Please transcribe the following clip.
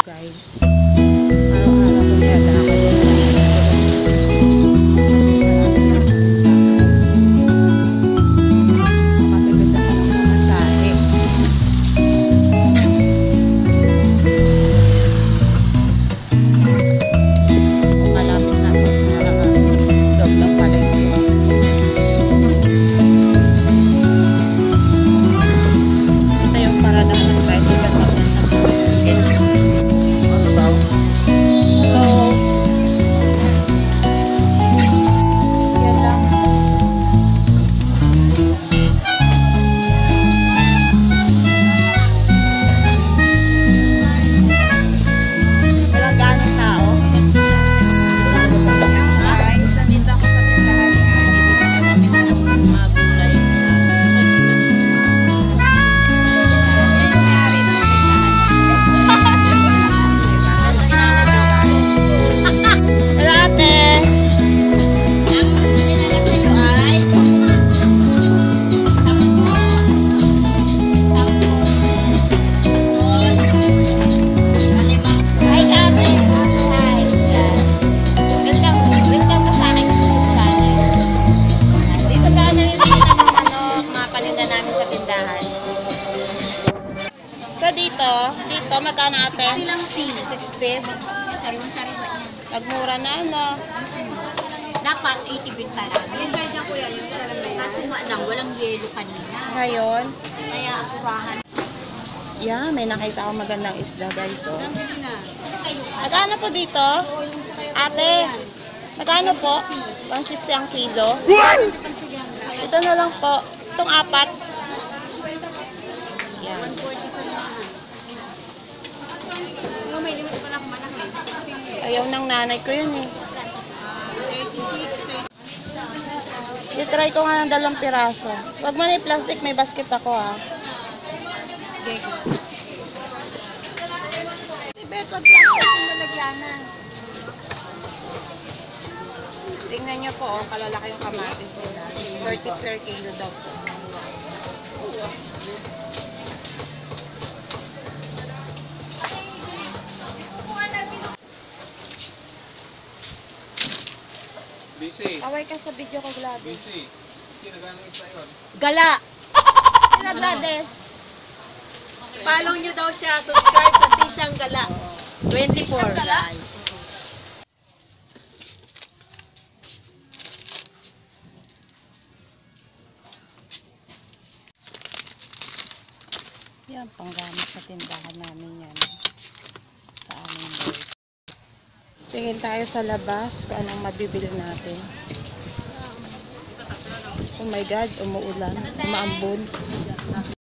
guys. Araw-araw ko nilalakad yung kasi matipid ako ng pamasahe. Malapit na ako sa loob ng palengke. Ito yung paradahan ng tricycle papuntang palengke. Hello. Yan lang. Walang ganong tao. Guys, nandito ako sa tindahan ni Honey. Dito kami ng mga gulay. May-ari ng tindahan. Hello ate. Ang pinalap sa'yo ay hi ate. Hi. Welcome ka sa aking YouTube channel. Dito pa ako namimili ng mga paninda namin sa tindahan. So dito magkano ate? 60 lang tea. 60. Sariwa-sariwa yan. Nagmura na ano. Dapat 80 binta lang. Yan sa'yo dyan kuya, yung talagang na yan. Kasi nga lang, walang yelo kanina. Ngayon, Kaya apurahan. yeah, may nakita akong magandang isda guys. So, Ang bili na. Kasi kayo ka. magkano po dito? Ate, magkano po? 160 ang kilo. Ito na lang po. Itong apat. Yan. 140 sa mga. Oh, may limit pala kung malaki. Kasi Ayaw ng nanay ko yun eh. 36, 30. I-try ko nga ng 2 piraso. Wag mo na i-plastic, may basket ako ha. Tibet, wag plastic yung lalagyanan. Tingnan nyo po, oh, kalalaki yung kamatis nila. 30 per kilo daw po. Busy. Away ka sa video ko, Gladys. Busy. Sino gano'ng isa yun? Gala! Sino, Gladys? Follow nyo daw siya. Subscribe sa Tishang Gala. 24. Gala. Yan, panggamit sa tindahan namin yan. Sa aming boy. Tingin tayo sa labas kung anong mabibili natin. Oh my God, umuulan, umaambon.